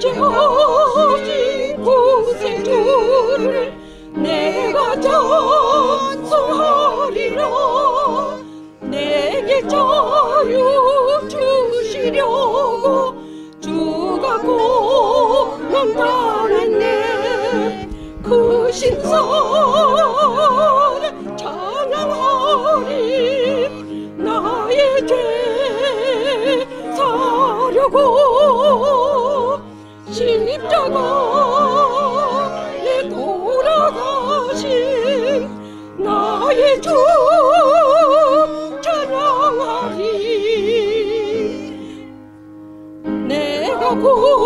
죄없이 구세주를 내가 찬송하리라. 내게 자유 주시려고 주가 고난당했네. 그 신사를 찬양하리. 나의 죄 사려고 십자가에 돌아가신 나의 주 찬양하리. 내가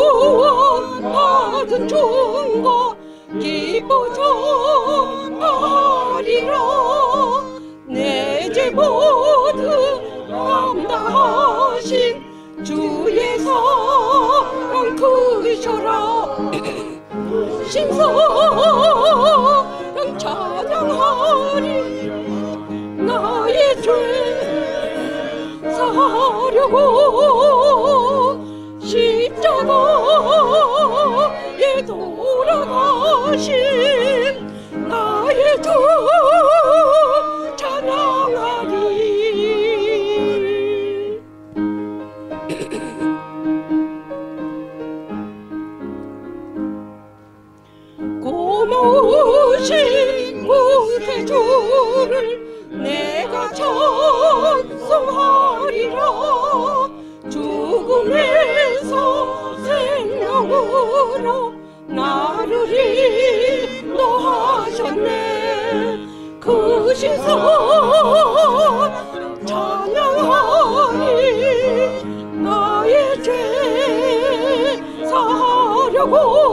구원받은 종과 기뻐 전하리라. 내 죄 모두 감당하신 주의 사랑 크셔라. 신성 찬양하리. 나의 죄 사려고 십자가에 돌아가신 나의 주 찬양하리. 고마우신 구세주를 내가 찬송하리라. 죽음에서 생명으로 나를 인도하셨네. 그 신선 찬양하리. 나의 죄 사려고